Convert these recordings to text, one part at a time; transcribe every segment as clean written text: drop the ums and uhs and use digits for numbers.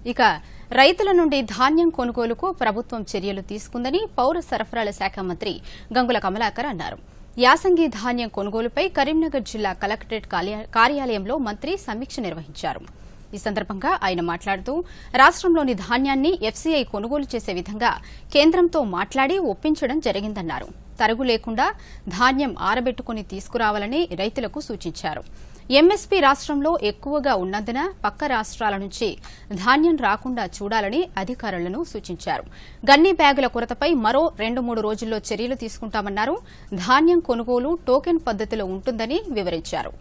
ఇక రైతుల నుండి ధాన్యం కొనుగోలుకు ప్రభుత్వం చర్యలు తీసుకుందని పౌర సరఫరాల శాఖ మంత్రి గంగుల కమలాకర్ అన్నారు. యాసంగి ధాన్యం కొనుగోలుపై కరీంనగర్ జిల్లా కలెక్టరేట్ కార్యాలయంలో మంత్రి సమీక్ష నిర్వహించారు. ఈ సందర్భంగా ఆయన మాట్లాడుతూ రాష్ట్రంలోని ధాన్యాన్ని ఎఫ్సీఐ కొనుగోలు చేసే విధంగా కేంద్రంతో మాట్లాడి ఒప్పించడం జరిగిందన్నారు. తరుగు లేకుండా ధాన్యం ఆరబెట్టుకుని తీసుకురావాలని రైతులకు సూచించారు. ఎంఎస్పీ రాష్ట్రంలో ఎక్కువగా ఉన్నందున పక్క రాష్ట్రాల నుంచి ధాన్యం రాకుండా చూడాలని అధికారులను సూచించారు. గన్ని బ్యాగుల కొరతపై మరో 2-3 రోజుల్లో చర్యలు తీసుకుంటామన్నారు. ధాన్యం కొనుగోలు టోకెన్ పద్దతిలో ఉంటుందని వివరించారు.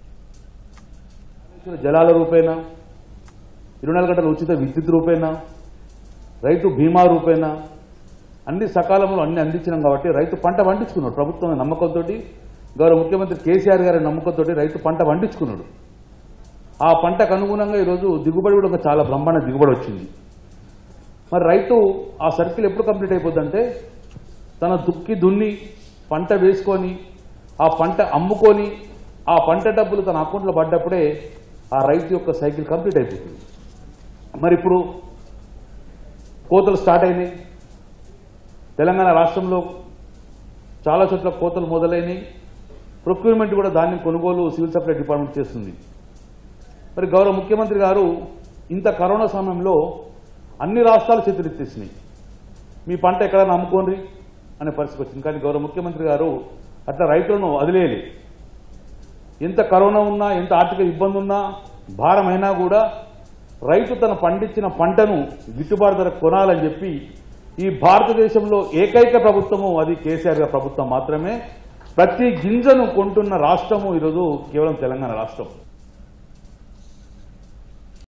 జలాల రూపేణా 24 గంటల ఉచిత విద్యుత్ రూపేణా రైతు బీమా రూపేణా అన్ని సకాలంలో అన్ని అందించినాం కాబట్టి రైతు పంట పండించుకున్నాడు. ప్రభుత్వం నమ్మకంతో గౌరవ ముఖ్యమంత్రి కేసీఆర్ గారి నమ్మకంతో రైతు పంట పండించుకున్నాడు. ఆ పంటకు అనుగుణంగా ఈరోజు దిగుబడి కూడా చాలా బ్రహ్మాండ దిగుబడి వచ్చింది. మరి రైతు ఆ సర్కిల్ ఎప్పుడు కంప్లీట్ అయిపోద్దంటే తన దున్ని పంట వేసుకొని ఆ పంట అమ్ముకొని ఆ పంట డబ్బులు తన అకౌంట్లో పడ్డప్పుడే ఆ రైతు యొక్క సైకిల్ కంప్లీట్ అయిపోతుంది. మరి ఇప్పుడు కోతలు స్టార్ట్ అయినాయి. తెలంగాణ రాష్ట్రంలో చాలా చోట్ల కోతలు మొదలైనవి. ప్రొక్యూర్మెంట్ కూడా ధాన్యం కొనుగోలు సివిల్ సప్లై డిపార్ట్మెంట్ చేస్తుంది. మరి గౌరవ ముఖ్యమంత్రి గారు ఇంత కరోనా సమయంలో అన్ని రాష్ట్రాలు చేతులెత్తేసినాయి. మీ పంట ఎక్కడైనా అమ్ముకోండి అనే పరిస్థితి వచ్చింది. కానీ గౌరవ ముఖ్యమంత్రి గారు అట్లా రైతులను వదిలేయాలి. ఎంత కరోనా ఉన్నా ఎంత ఆర్థిక ఇబ్బంది ఉన్నా భారం అయినా కూడా రైతు తన పండించిన పంటను గిట్టుబాటు ధర కొనాలని చెప్పి ఈ భారతదేశంలో ఏకైక ప్రభుత్వము అది కేసీఆర్ గారి ప్రభుత్వం మాత్రమే. ప్రతి గింజను కొంటున్న రాష్ట్రము ఈరోజు కేవలం తెలంగాణ రాష్ట్రం.